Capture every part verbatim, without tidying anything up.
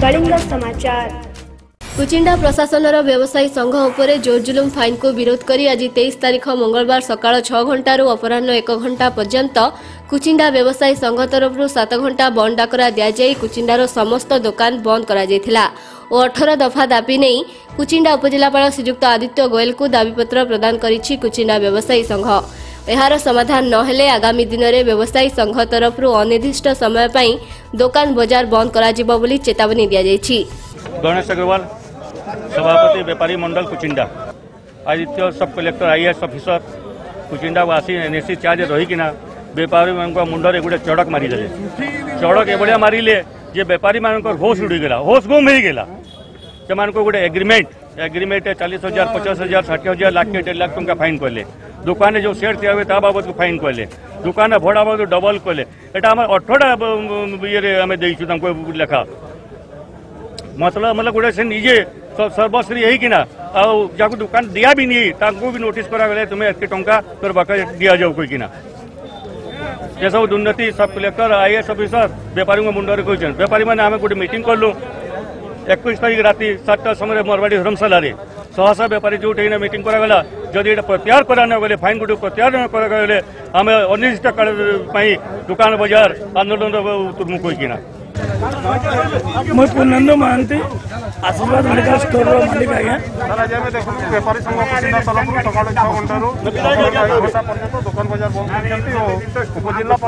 कलिंग समाचार। कुचिंडा प्रशासन व्यवसायी संघ उपरे जोर जुलुम फाइन को विरोध करी आज तेईस तारीख मंगलवार सकाळ छह घंटा अपराह्न एक घंटा पर्यंत कुचिंडा व्यवसायी संघ तरफ सात घंटा बंद डाकरा दिजाई कुचिंडार समस्त दुकान बंद करा जायथिला और अठारह दफा दाबी नहीं कुचिंडा उपजिलापाल श्रीयुक्त आदित्य गोयल को दाबीपत्र प्रदान करिछि कुचिंडा व्यवसायी संघ। यार समाधान नहेले आगामी दिन में व्यवसायी संघ तरफ अनिर्दिष्ट समय पर दुकान बजार बंद करा जिवो बोली चेतावनी दिया जायछि। गणेश अग्रवाल सभापति व्यापारी मंडल कुचिंडा आदित्य सब कलेक्टर आईएएस ऑफिसर कुचिंडा वासी एनएससी चार्ज रहीकिना बेपारी मुंडे गोटे चड़क मारिदे चड़क एभलिया मारिले जे बेपारी मान होश उड़ीगला होश गुम हो गला से गोटे एग्रीमेंट एग्रीमेंट चालीस हजार पचास हजार षाठी हजार लाख डेढ़ लाख टंका फाइन कले दुकान जो सेट थी ता बाबद को फाइन कले दुकान भड़ा बाबद डबल कले एटा आम अठरटा ये आम देचु लेखा मतलब मतलब गोटे से निजे सर्वश्री होना आउ दुकान दिया भी नहीं भी नोटिस करागले तुम्हें एत टंका तोर बाका दि जाऊ कहीकिना ये सब दुर्नीति सब कलेक्टर आईएएस ऑफिसर बेपारी मुंडे कहते बेपारी मैंने आम गोटे मीटिंग कलु एक तारीख राति सातटा समय मरवाड़ी धर्मशाला सहसा बेपारी जो मीटिंग करागला जदि प्रत्याहार करा गले फाइन गोटे प्रत्याहार करागले आम अनिर्दिष्ट काल दुकान बजार आंदोलन तुर्मु कहीकिना मैं पूर्णेन्दु महांती आशीर्वाद मेडिकल स्टोर मालिक आज्ञा बेपारी संघ कुचिंडा तरफ सकाल छह घंटारू दुकान बजार बंद उपजिला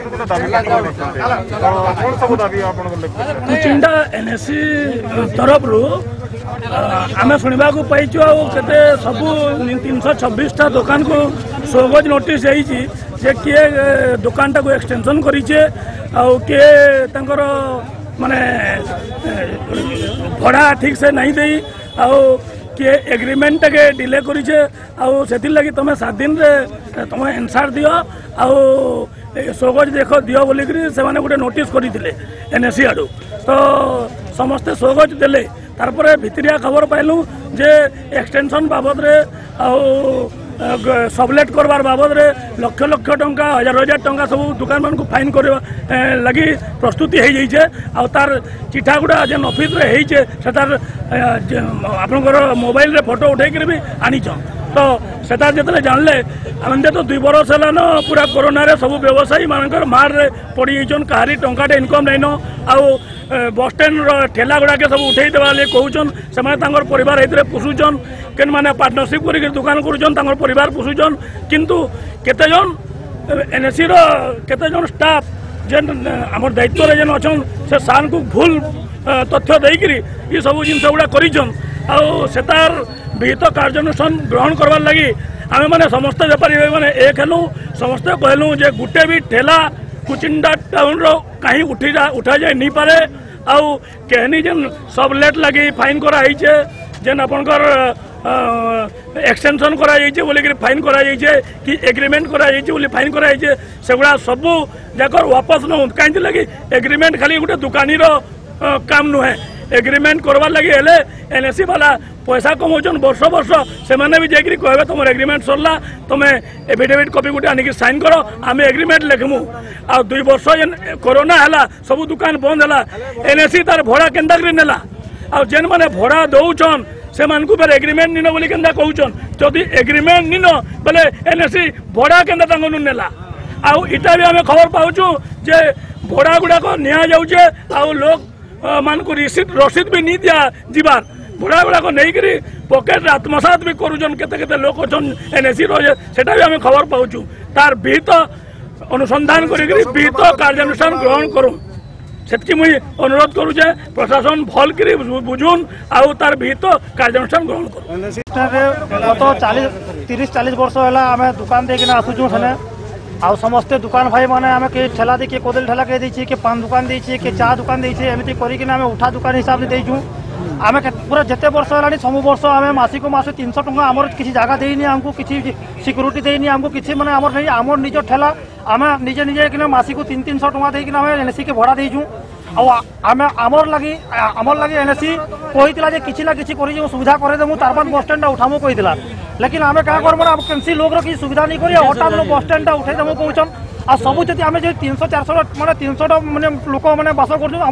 कुचिंडा एनएससी तरफ आम शुणा पाइचु आते सब तीन सौ छब्बीस टा दुकान को सोगज नोटिस जे किए दुकान टाक एक्सटेंशन करेचे किए तंकर माने भड़ा ठीक से नहीं दे किए एग्रीमेंट के डिले करेचे से लगी तुम सात दिन रे तुम एनसार दियो सोगज देख दियो बोलिक से गोटे नोटिस करते एनएससी आड़ू तो समस्ते सोगज देले तारपरे भितरिया खबर पाइलु जे एक्सटेंशन बाबद रे सबलेट करवार बाबद रे लक्ष लक्ष टंका हजार हजार टंका सब दुकान मान को फाइन कर लगी प्रस्तुति हो जाइए आ तार चिठा गुड़ा जेन ऑफिस रे होइछे से तार आपनकर मोबाइल रे फोटो उठे भी आनी तो सेटा जिते जानले आम तो दुई बरस है न पूरा कोरोना रे सब व्यवसायी मानकर मार रे पड़ी जाइछन कहारी टंकाटे इनकम नहीं न आउ बस स्टैंड ठेला गुड़ाके सब उठे देवा कहून से परिवार ये पोषुचन के मैंने पार्टनरशिप कर दुकान कर परिवार पोषुचन किंतु केतेजन एनएससी केतेजन स्टाफ जेन आम दायित्व जेन अच्छा से सार को भूल तथ्य देकर ये सब जिन गुड़ा कर विहित कार्यानुष्ठान ग्रहण करवार लगी आम मैंने समस्त बेपारी मैंने एक हेलु समस्ते कहलु जे गुटे भी ठेला कुचिंडा टाउन रो कहीं उठी जा उठा जाए नहीं पारे आउ कहनी जेन सब लेट लगी फाइन करा जेन आपनकर एक्सटेंशन करा बोलिक फाइन करा कि एग्रीमेंट करा बोली फाइन करा सेगुड़ा सबू जाकर वापस नौ कहीं लगी एग्रीमेंट खाली गोटे दुकानी रो काम नुहे एग्रीमेंट करवार लगी हेले एनएससी वाला पैसा कमाउन वर्ष वर्ष से मैंने भी जाकि कहे तुम एग्रीमेंट सरला तुम एफिडेविट कॉपी गोटे आनिक साइन कर आम एग्रीमेंट लिखमु आ दुई वर्ष जेन कोरोना है सब दुकान बंद है एनएससी तार भड़ा केन्ता नेला आ जेन मैंने भड़ा दौन से फिर एग्रीमेंट निन बोली केन्ता कहून जदि एग्रीमेंट निन बोले एनएससी भड़ा केन्ता नेला आउ इटा भी आम खबर पाचु जे भड़ा गुड़ाक निया जाऊे आउ लोग मान को रिसीट रसीद भी नहीं दिया जीवार भड़ा गुड़ाक नहीं पकेट आत्मसात भी करुन केते लोक अच्छन एनएससी सेटा भी आम खबर पाचु तार विहित अनुसंधान विहित कार्यानुष्ठान ग्रहण करूँ से मुझे अनुरोध करुचे प्रशासन भल कर बुझुन आउ तार विहित कार्यानुष्ठान ग्रहण कर गत चालीस तीस चालीस वर्ष है आम दुकान देकिना आसुचु सेने आउ समस्ते दुकान भाई मैंने आम किए ठेला दे किए कोदल ठेला के देछि कि पान दुकान देछि कि चा दुकान देछि एमती करिकिना आम उठा दुकान हिसाब से देइछु आम पूरा जिते वर्ष है सब वर्ष आम मासिक मास तीन सौ टका आमर किसी जगह देनी आमको किसी सिक्यूरीटी देनी आमको किसी मैंने आमर नहीं आमर निज ठेला आम निजे निजे कि मासिक तीन तीन सौ टका देकिना आम एनएससी के भड़ा देइछु आम आमर लगी आमर लगी एनएससी कही किसी ना किसी कर सुविधा करदेमु तार बाद बस स्टैंड उठामु कही लेकिन आम क्या करबो ना कैंसी लोग किसी सुविधा नहीं करी हठात बस स्टैंड उठेदेमु कहन आ सब जी आम जो तीन सौ चार सौ मैंने तीन सौ मैंने लोक मैंने बास कर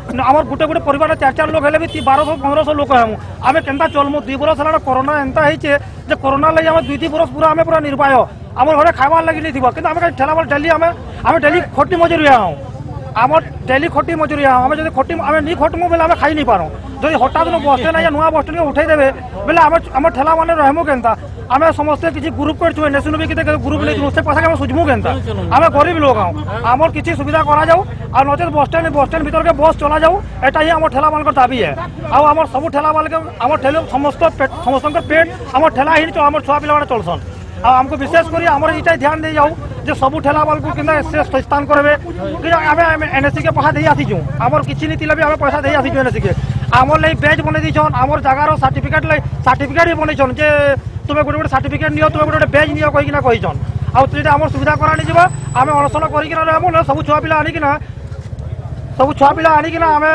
आम गोटे गोटे परिवार चार चार लोग भी बारह पंद्रह लोक हूँ आम के चलमु दुई बरस है कोरोना एंता है कोरोना लगे आम दुई बरस पूरा आम पूरा निर्भय आम घर खाबार लगे नहीं कि आम ठेला डेली आम आम डेली खटी मजुरिया हूँ आम डेली खटी मजुरिया आम जब खटी आम नहीं खटमु बेले आम खाई नहीं पारूँ जब हठात बस स्टैंड या नुआ बस स्टैंड उठेदेवे बेले आम ठेला मैंने रहमु केन्ता आम समस्ते किसी ग्रुप कर नेशनल भी ग्रुप नहीं से पैसा आम सुझमु केन्ता आम गरीब लोग हाँ आम किसी सुविधा करा जाऊ और नचेत बस स्टैंड बस स्टैंड भर के बस चला जाऊ एटा ही आम ठेला मान दाबी है आम सब ठेला मान के आम ठेले समस्त समस्त पेट आम ठेला ही आम छुआ पिला चलसन आमको विशेष कर आम ये ध्यान दे जाऊ जो सब ठेला वाल को कि स्थान करेंगे कि आम एनएससी के पैसा दे आसीचु आमर किसी नहीं भी आम पैसा दे आसीचु एनएससी के आमर लगे पेज बन दीछन आमर जगार सर्टिफिकेट सर्टिफिकेट भी बनईछन जे तुम गोटे गोटे सर्टिफिकेट नियो तुम गोटे पेज नियो कहीकिना कहीछन आम आम सुविधा करानी जावा आम अनशन कर सब छुआ पिला आनिकिना सब छुआ पिला आनिकिना आम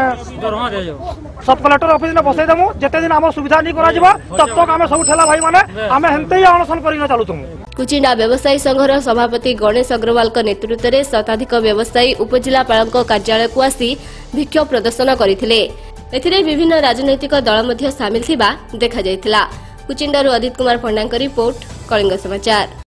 सब कलेक्टर ऑफिस में बसई देमु जेते दिन आम सुविधा नहीं करा जिबा तब तक आम सब ठेला भाई माने आम हेंते ही अनशन करिना चालुतमु। कुचिंडा व्यवसायी संघर सभापति गणेश अग्रवाल नेतृत्व में शताधिक व्यवसायी उपजिलापाल कार्यालय को आसी विक्षोभ प्रदर्शन करथिले। एथिरे विभिन्न राजनैतिक दल मध्य सामिल थिबा देखा जायतिला। कुचिंडारू अदित कुमार पंडांक रिपोर्ट कलिंग समाचार।